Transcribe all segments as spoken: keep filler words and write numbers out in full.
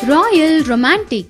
Royal Romantic.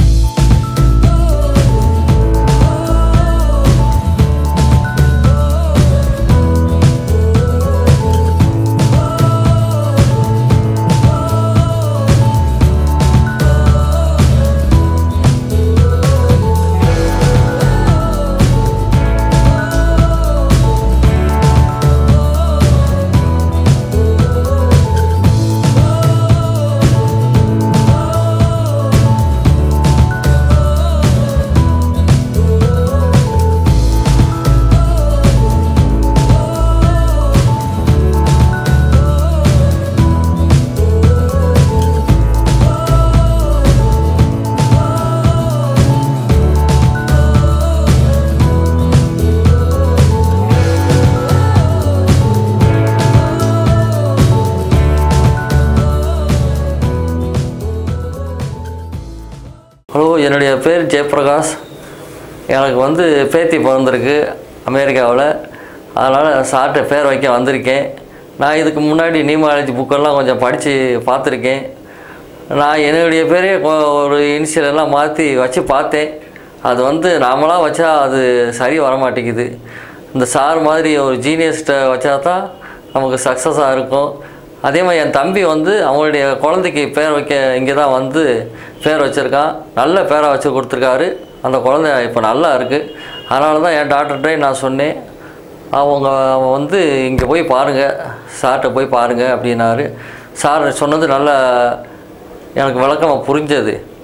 Hello, என்னுடைய பேர் ஜெயபிரகாஷ். எனக்கு வந்து பேத்தி பிறந்திருக்கு அமெரிக்காவில். அதனால் சார்ட்ட பேர் வைக்க வந்திருக்கேன். நான் இதுக்கு முன்னாடி நியூமராலஜி புக்கெல்லாம் கொஞ்சம் படித்து பார்த்துருக்கேன். நான் என்னுடைய பேரே ஒரு இனிஷியலெல்லாம் மாற்றி வச்சு பார்த்தேன். அது வந்து நாமளாக வச்சா அது சரி வர மாட்டேங்குது. இந்த சார் மாதிரி ஒரு ஜீனியஸ்ட்டை வச்சா தான் நமக்கு சக்ஸஸாக இருக்கும். அதே மாதிரி என் தம்பி வந்து அவங்களுடைய குழந்தைக்கு பேர் வைக்க இங்கே தான் வந்து பேர் வச்சுருக்கான். நல்ல பேராக வச்சு கொடுத்துருக்காரு. அந்த குழந்தை இப்போ நல்லா இருக்குது. அதனால தான் என் டாக்டர்கிட்டே நான் சொன்னேன், அவங்க வந்து இங்கே போய் பாருங்கள், சார்கிட்ட போய் பாருங்கள் அப்படின்னாரு. சார் சொன்னது நல்லா எனக்கு விளக்கமாக புரிஞ்சது.